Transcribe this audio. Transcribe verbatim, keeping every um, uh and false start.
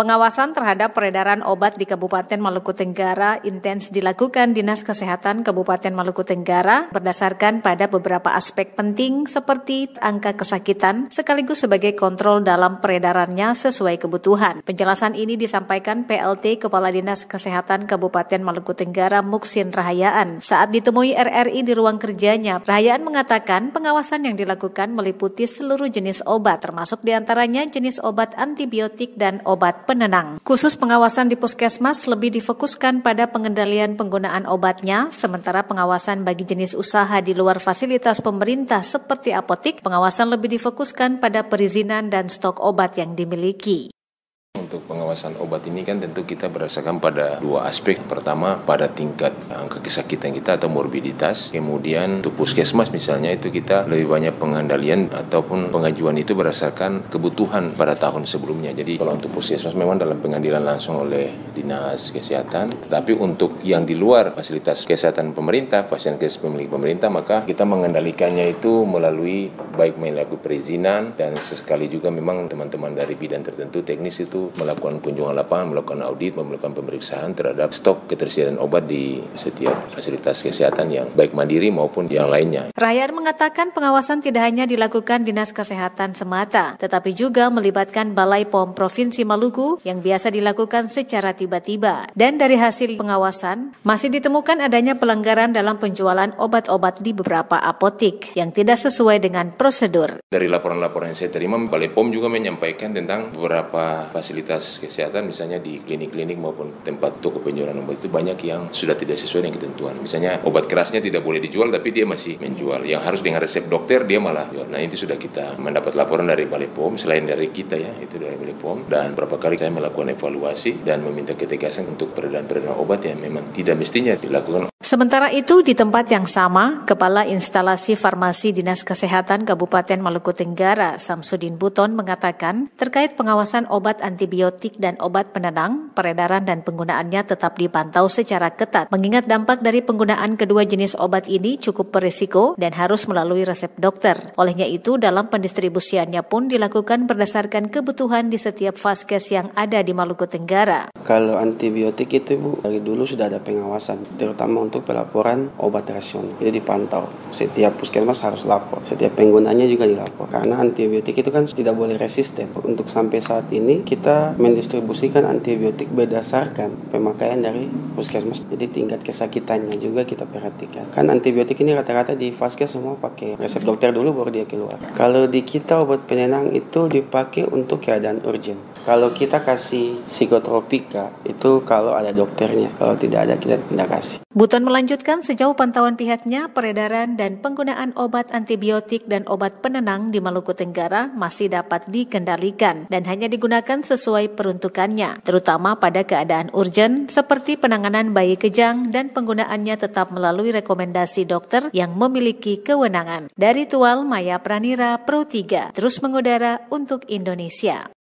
Pengawasan terhadap peredaran obat di Kabupaten Maluku Tenggara intens dilakukan Dinas Kesehatan Kabupaten Maluku Tenggara berdasarkan pada beberapa aspek penting seperti angka kesakitan sekaligus sebagai kontrol dalam peredarannya sesuai kebutuhan. Penjelasan ini disampaikan P L T Kepala Dinas Kesehatan Kabupaten Maluku Tenggara Muksin Rahayaan saat ditemui R R I di ruang kerjanya. Rahayaan mengatakan pengawasan yang dilakukan meliputi seluruh jenis obat termasuk diantaranya jenis obat antibiotik dan obat penenang. Khusus pengawasan di puskesmas lebih difokuskan pada pengendalian penggunaan obatnya, sementara pengawasan bagi jenis usaha di luar fasilitas pemerintah seperti apotik, pengawasan lebih difokuskan pada perizinan dan stok obat yang dimiliki. Untuk pengawasan obat ini kan tentu kita berdasarkan pada dua aspek. Pertama pada tingkat angka kesakitan kita atau morbiditas. Kemudian untuk puskesmas misalnya itu kita lebih banyak pengendalian ataupun pengajuan itu berdasarkan kebutuhan pada tahun sebelumnya. Jadi kalau untuk puskesmas memang dalam pengendalian langsung oleh Dinas Kesehatan. Tetapi untuk yang di luar fasilitas kesehatan pemerintah, fasilitas pemilik pemerintah, maka kita mengendalikannya itu melalui baik melalui perizinan dan sesekali juga memang teman-teman dari bidang tertentu teknis itu melakukan kunjungan lapangan, melakukan audit, melakukan pemeriksaan terhadap stok ketersediaan obat di setiap fasilitas kesehatan yang baik mandiri maupun yang lainnya. Rahayaan mengatakan pengawasan tidak hanya dilakukan Dinas Kesehatan semata, tetapi juga melibatkan Balai P O M Provinsi Maluku yang biasa dilakukan secara tiba-tiba. Dan dari hasil pengawasan, masih ditemukan adanya pelanggaran dalam penjualan obat-obat di beberapa apotik yang tidak sesuai dengan prosedur. Dari laporan-laporan yang saya terima, Balai P O M juga menyampaikan tentang beberapa fasilitas kesehatan misalnya di klinik-klinik maupun tempat toko penjualan obat itu banyak yang sudah tidak sesuai dengan ketentuan. Misalnya obat kerasnya tidak boleh dijual tapi dia masih menjual. Yang harus dengan resep dokter dia malah jual. Nah itu sudah kita mendapat laporan dari Balai P O M selain dari kita ya, itu dari Balai P O M. Dan beberapa kali saya melakukan evaluasi dan meminta ketegasan untuk peredaran-peredaran obat yang memang tidak mestinya dilakukan. Sementara itu di tempat yang sama, Kepala Instalasi Farmasi Dinas Kesehatan Kabupaten Maluku Tenggara Samsudin Buton mengatakan terkait pengawasan obat antibiotik dan obat penenang, peredaran dan penggunaannya tetap dipantau secara ketat mengingat dampak dari penggunaan kedua jenis obat ini cukup berisiko dan harus melalui resep dokter. Olehnya itu dalam pendistribusiannya pun dilakukan berdasarkan kebutuhan di setiap vaskes yang ada di Maluku Tenggara. Kalau antibiotik itu Bu, dari dulu sudah ada pengawasan, terutama untuk pelaporan obat rasional. Jadi dipantau, setiap puskesmas harus lapor, setiap penggunanya juga dilapor. Karena antibiotik itu kan tidak boleh resisten. Untuk sampai saat ini kita mendistribusikan antibiotik berdasarkan pemakaian dari puskesmas. Jadi tingkat kesakitannya juga kita perhatikan. Kan antibiotik ini rata-rata di vaskes semua pakai resep dokter dulu baru dia keluar. Kalau di kita obat penenang itu dipakai untuk keadaan urgent. Kalau kita kasih psikotropika itu kalau ada dokternya, kalau tidak ada kita tidak kasih. Buton melanjutkan sejauh pantauan pihaknya, peredaran dan penggunaan obat antibiotik dan obat penenang di Maluku Tenggara masih dapat dikendalikan dan hanya digunakan sesuai peruntukannya, terutama pada keadaan urgen seperti penanganan bayi kejang dan penggunaannya tetap melalui rekomendasi dokter yang memiliki kewenangan. Dari Tual, Maya Pranira, Pro tiga, terus mengudara untuk Indonesia.